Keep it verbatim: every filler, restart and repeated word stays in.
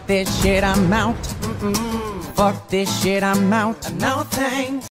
this shit, I'm out. Mm-mm. Fuck this shit, I'm out. No thanks.